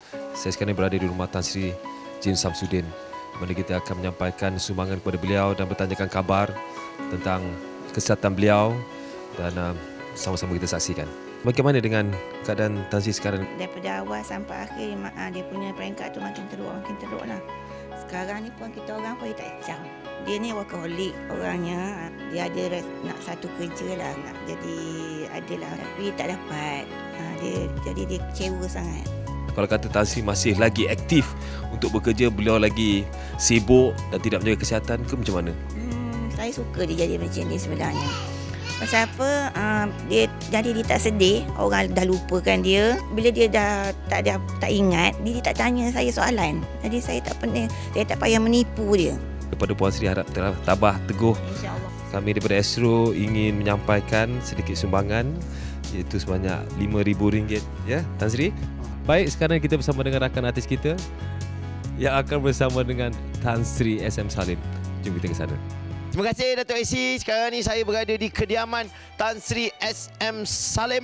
Saya sekarang berada di rumah Tan Sri James Samsudin, mana kita akan menyampaikan sumbangan kepada beliau dan bertanyakan kabar tentang kesihatan beliau dan sama-sama kita saksikan. Bagaimana dengan keadaan Tan Sri sekarang? Daripada awal sampai akhir dia punya peringkat tu makin teruk lah. Sekarang ni pun kita orang pun tak cam. Dia ni workaholic orangnya. Dia ada nak satu kerja lah, nak jadi adalah, tapi tak dapat. Jadi dia kecewa sangat. Kalau kata Tan Sri masih lagi aktif untuk bekerja, beliau lagi sibuk dan tidak menjaga kesihatan ke macam mana? Saya suka dia jadi macam ni sebenarnya. Pasal apa? Dia tak sedih, orang dah lupakan dia. Bila dia dah tak ingat, dia tak tanya saya soalan. Jadi saya tak payah menipu dia. Kepada Puan Sri harap tabah teguh. InsyaAllah. Kami daripada Astro ingin menyampaikan sedikit sumbangan, iaitu sebanyak RM5,000 ya, Tan Sri. Baik, sekarang kita bersama dengan rakan artis kita yang akan bersama dengan Tan Sri SM Salim. Jom kita ke sana. Terima kasih Dato' AC. Sekarang ni saya berada di kediaman Tan Sri SM Salim.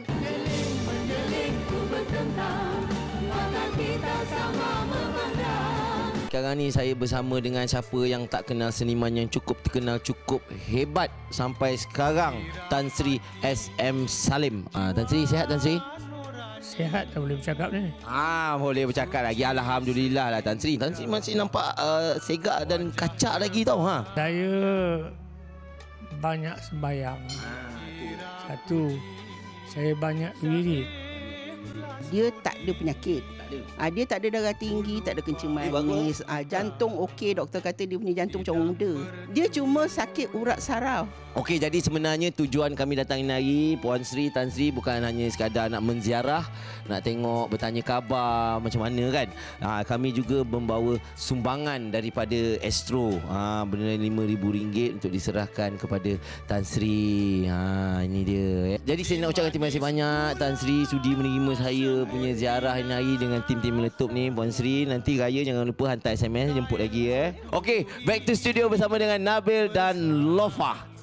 Sekarang ni saya bersama dengan siapa yang tak kenal seniman yang cukup terkenal, cukup hebat sampai sekarang, Tan Sri SM Salim. Tan Sri, sihat Tan Sri? Sihat dah boleh bercakap ni. Boleh bercakap lagi. Alhamdulillah lah Tan Sri. Tan Sri masih nampak segak dan kacak lagi tau. Saya banyak sembahyang. Satu, saya banyak wirid. Dia tak ada penyakit. Dia tak ada darah tinggi, tak ada kencing manis. Jantung okey, doktor kata dia punya jantung macam muda. Dia cuma sakit urat saraf. Okey, jadi sebenarnya tujuan kami datang ini hari, Puan Sri, Tan Sri, bukan hanya sekadar nak menziarah, nak tengok, bertanya khabar macam mana kan. Kami juga membawa sumbangan daripada Astro, bernilai RM5,000 untuk diserahkan kepada Tan Sri. Ini dia. Jadi saya nak ucapkan terima kasih banyak Tan Sri sudi menerima saya punya ziarah ini hari dengan tim-tim meletup ni. Puan Sri, nanti raya jangan lupa hantar SMS, jemput lagi. Okey, back to studio bersama dengan Nabil dan Lofa.